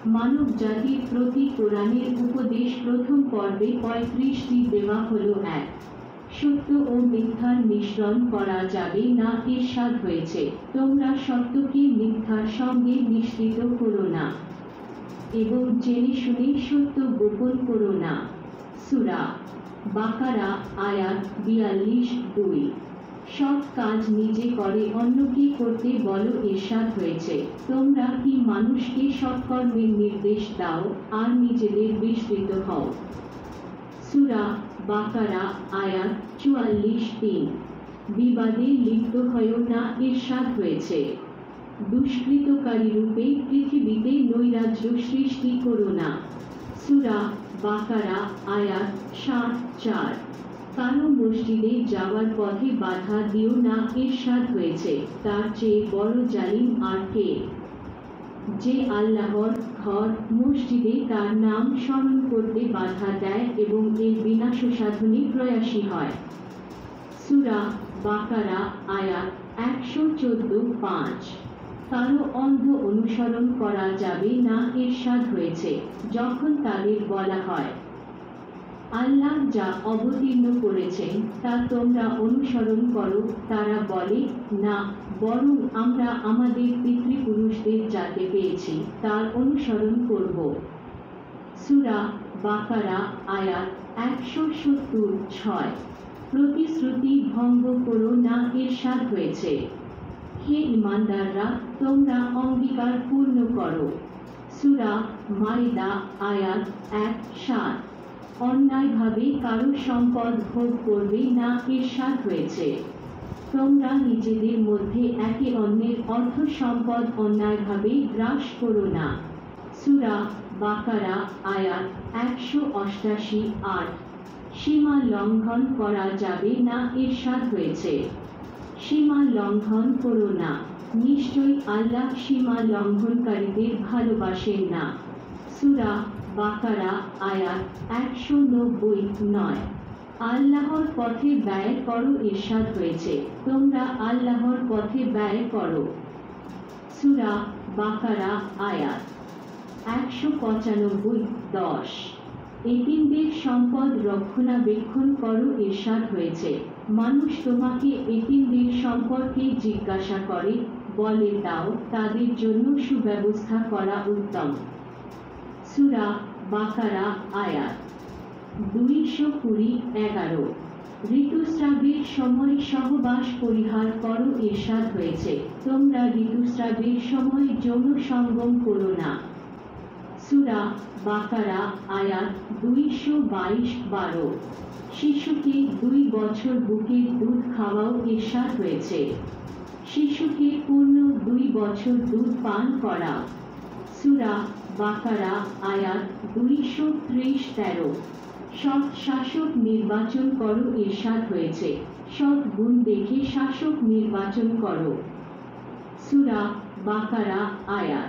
মানব জাতির প্রতি কোরআনের উপদেশ প্রথম পর্বে 35টি দেওয়া হলো। 1, সত্য ও মিথ্যার মিশ্রণ করা যাবে না ইরশাদ হয়েছে, তোমরা সত্যকে মিথ্যার সঙ্গে মিশ্রিত করো না এবং জেনে শুনে সত্য গোপন করো না। সূরা বাকারা আয়াত 42। সৎ কাজ নিজে করে অন্যকে করতে বলো ইরশাদ হয়েছে, তোমরা কি মানুষকে সৎকর্মের নির্দেশ দাও আর নিজেদের বিস্মৃত হও। সূরা বাকারা আয়াত 44। বিবাদে লিপ্ত হয়ো না ইরশাদ হয়েছে, দুষ্কৃতকারী রূপে পৃথিবীতে নৈরাজ্য সৃষ্টি করো না। সূরা বাকারা আয়াত 74। কারো মসজিদে যাওয়ার পথে বাধা দিও না ইরশাদ হয়েছে, তার চেয়ে বড় জালিম আর কে? যে আল্লাহর ঘর মসজিদে তার নাম স্মরণ করতে বাধা দেয় এবং এর বিনাশ সাধনে প্রয়াসী হয়। সূরা বাকারা আয়াত 114-5। কারো অন্ধ অনুসরণ করা যাবে না ইরশাদ হয়েছে, যখন তাদের বলা হয় আল্লাহ যা অবতীর্ণ করেছেন তা তোমরা অনুসরণ করো, তারা বলে না, বরং আমরা আমাদের পিতৃপুরুষদের যাকে পেয়েছি তার অনুসরণ করব। সূরা বাকারা আয়াত 176। প্রতিশ্রুতি ভঙ্গ করো না ইরশাদ হয়েছে, হে ঈমানদাররা, তোমরা অঙ্গীকার পূর্ণ করো। সূরা মাইদা আয়াত 1-7। অন্যায়ভাবে কারো সম্পদ ভোগ করবে না ইরশাদ হয়েছে, তোমরা নিজেদের মধ্যে একে অন্যের অর্থ সম্পদ অন্যায়ভাবে গ্রাস করো না। সূরা বাকারা আয়াত 188-8। সীমা লঙ্ঘন করা যাবে না ইরশাদ হয়েছে, সীমা লঙ্ঘন করো না, নিশ্চয়ই আল্লাহ সীমা লঙ্ঘনকারীদের ভালোবাসেন না। সূরা বাকারা আয়াত 190-9। আল্লাহর পথে ব্যয় করো ইরশাদ হয়েছে, তোমরা আল্লাহর পথে ব্যয় করো। সূরা বাকারা আয়াত 195-10। এতিমদের সম্পদ রক্ষণাবেক্ষণ করো ইরশাদ হয়েছে, মানুষ তোমাকে এতিমদের সম্পর্কে জিজ্ঞাসা করে, বলে দাও, তাদের জন্য সুব্যবস্থা করা উত্তম। সূরা বাকারা আয়াত 220-11। ঋতুস্রাবের সময় সহবাস পরিহার করো ইরশাদ হয়েছে, তোমরা ঋতুস্রাবের সময় যৌন সঙ্গম করো না। সূরা বাকারা আয়াত 222-12। শিশুকে 2 বছর বুকের দুধ খাওয়াও ইরশাদ হয়েছে, শিশুকে পূর্ণ 2 বছর দুধ পান করা। সূরা বাকারা আয়াত 230-13। সৎ শাসক নির্বাচন করো ইরশাদ হয়েছে, সৎ গুণ দেখে শাসক নির্বাচন করো। সূরা বাকারা আয়াত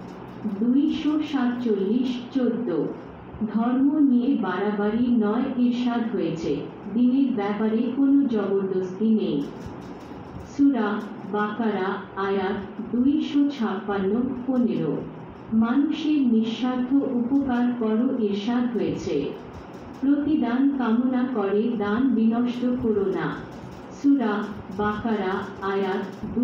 247-14। ধর্ম নিয়ে বাড়াবাড়ি নয় ইরশাদ হয়েছে, দিনের ব্যাপারে কোনো জবরদস্তি নেই। সূরা বাকারা আয়াত 256-15। মানুষের নিঃস্বার্থ উপকার করো ইরশাদ হয়েছে, প্রতিদান কামনা করে দান বিনষ্ট করো না। সূরা বাকারা আয়াত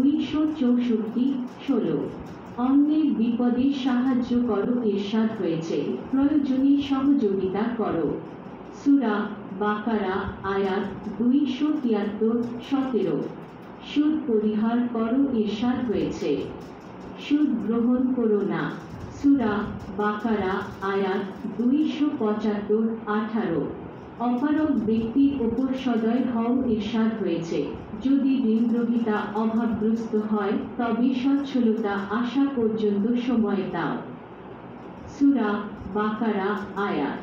264-16। অন্যের বিপদে সাহায্য করো ইরশাদ হয়েছে, প্রয়োজনে সহযোগিতা করো। সূরা বাকারা আয়াত 273-17। সুদ পরিহার করো ইরশাদ হয়েছে, সুদ গ্রহণ করো না। সূরা বাকারা আয়াত 275-18। অপারগ ব্যক্তির ওপর সদয় হও ইরশাদ হয়েছে, যদি ঋণগ্রহীতা অভাবগ্রস্ত হয় তবে সচ্ছলতা আসা পর্যন্ত সময় দাও। সূরা বাকারা আয়াত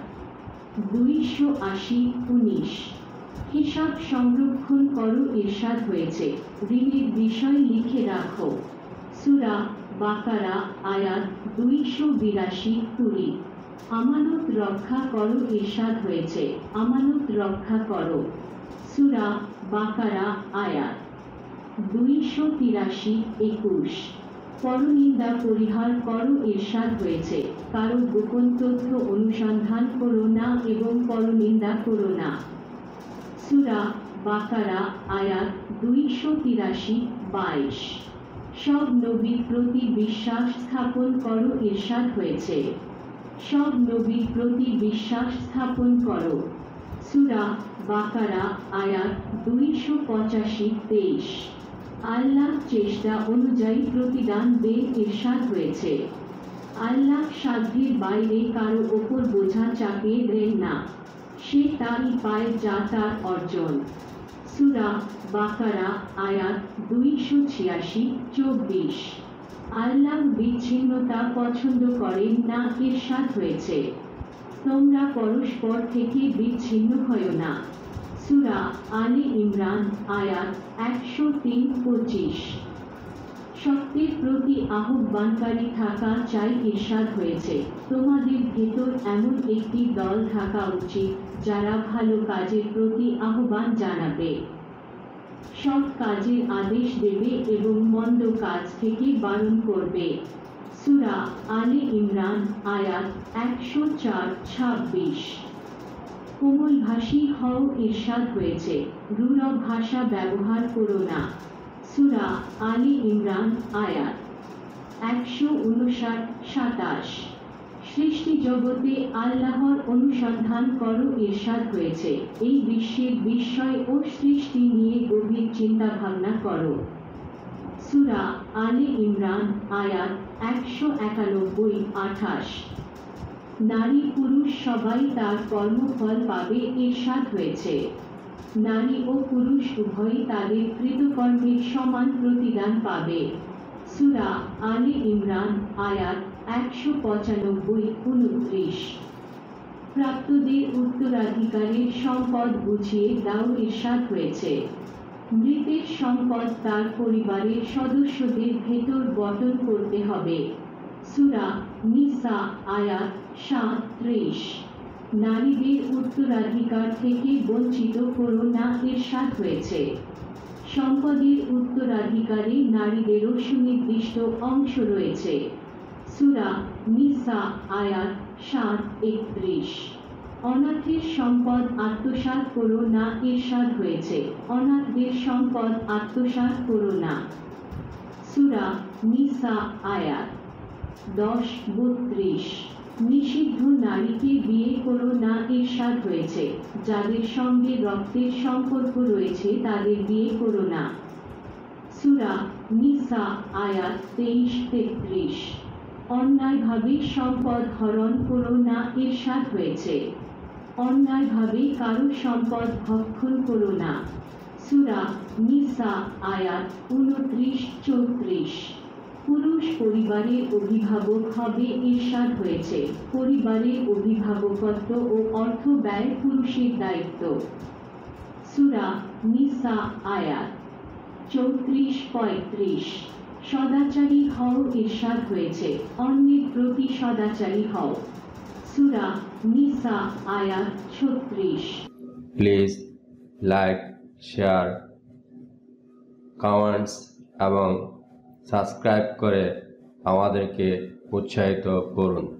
280-19। হিসাব সংরক্ষণ করো ইরশাদ হয়েছে, ঋণের বিষয় লিখে রাখো। সূরা বাকারা আয়াত 282-20। আমানত রক্ষা করো ইরশাদ হয়েছে, আমানত রক্ষা করো। সূরা বাকারা আয়াত 283-21। পরনিন্দা পরিহার করো ইরশাদ হয়েছে, কারো গোপন তথ্য অনুসন্ধান করো না এবং পরনিন্দা করো না। সূরা বাকারা আয়াত 283-22। সব নবীর প্রতি বিশ্বাস স্থাপন করো ইরশাদ হয়েছে, সব নবীর প্রতি বিশ্বাস স্থাপন করো। সূরা বাকারা আয়াত 285-23। আল্লাহ চেষ্টা অনুযায়ী প্রতিদান দেন ইরশাদ হয়েছে, আল্লাহ সাধ্যের বাইরে কারো ওপর বোঝা চাপিয়ে দেন না, সে তারই পায় যা তার অর্জন। সূরা বাকারা আয়াত 286-24। আল্লাহ বিচ্ছিন্নতা পছন্দ করেন না ইরশাদ হয়েছে, তোমরা পরস্পর থেকে বিচ্ছিন্ন হয়ো না। সূরা আলে ইমরান আয়াত 103-25। সত্যের প্রতি আহ্বানকারী থাকা চাই ইরশাদ হয়েছে, তোমাদের ভেতর এমন একটি দল থাকা উচিত যারা ভালো কাজের প্রতি আহ্বান জানাবে, সৎ কাজের আদেশ দেবে এবং মন্দ কাজ থেকে বারণ করবে। সূরা আলে ইমরান আয়াত 104-26। কোমলভাষী হও ইরশাদ হয়েছে, রূঢ় ভাষা ব্যবহার করো না। সূরা আলে ইমরান আয়াত 159-27। সৃষ্টি জগতে আল্লাহর অনুসন্ধান করো ইরশাদ হয়েছে, এই বিশ্বের বিস্ময় ও সৃষ্টি নিয়ে গভীর চিন্তা ভাবনা করো। সূরা আলে ইমরান আয়াত 191-28। নারী পুরুষ সবাই তার কর্মফল পাবে ইরশাদ হয়েছে, নারী ও পুরুষ উভয়ই তাদের কৃতকর্মের সমান প্রতিদান পাবে। সূরা আলে ইমরান আয়াত 195-29। প্রাপ্তদের উত্তরাধিকারের সম্পদ বুঝিয়ে দাও ইরশাদ হয়েছে, মৃতের সম্পদ তার পরিবারের সদস্যদের ভেতর বণ্টন করতে হবে। সূরা নিসা আয়াত 37। নারীদের উত্তরাধিকার থেকে বঞ্চিত করো না ইরশাদ হয়েছে, সম্পদের উত্তরাধিকারে নারীদেরও সুনির্দিষ্ট অংশ রয়েছে। সূরা নিসা আয়াত 7-31। অনাথের সম্পদ আত্মসাৎ করো না ইরশাদ হয়েছে, অনাথদের সম্পদ আত্মসাৎ করো না। সূরা নিসা আয়াত 10-32। নিষিদ্ধ নারীকে বিয়ে করো না ইরশাদ হয়েছে, যাদের সঙ্গে রক্তের সম্পর্ক রয়েছে তাদের বিয়ে করো না। সূরা নিসা আয়াত 23-33। অন্যায়ভাবে সম্পদ হরণ করো না ইরশাদ হয়েছে, অন্যায়ভাবে কারো সম্পদ ভক্ষণ করো না। সূরা নিসা আয়াত 29-34। পুরুষ পরিবারের অভিভাবক হবে ইরশাদ হয়েছে, পরিবারের অভিভাবকত্ব ও অর্থ ব্যয় পুরুষের দায়িত্ব। সূরা নিসা আয়াত 34-35। সদাচারী হও ইরশাদ হয়েছে, অন্যের প্রতি সদাচারী হও। সূরা নিসা আয়াত 36। প্লিজ লাইক, শেয়ার, কমেন্টস এবং সাবস্ক্রাইব করে আমাদেরকে উৎসাহিত করুন।